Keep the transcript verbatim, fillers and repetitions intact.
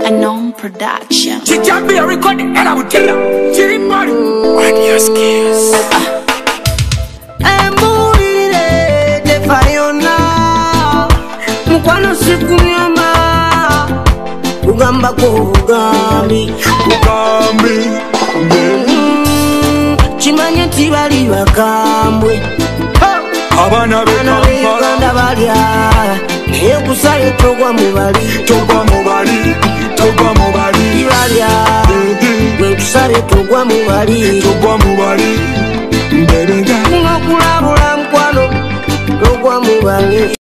Anon Production. She can't be a record and I would tell her. She didn't marry. On your skills. Emulire de fayona mukwano sikunyama ugamba ko ugambi Ugambi chimanye tibali bakambwe abana b'Uganda balya naye kusale togwa mu bali togwa mu bali togwa mu bali balya kusale togwa mu bali togwa mu bali mbere